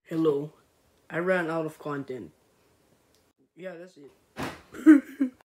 Hello. I ran out of content. Yeah, that's it.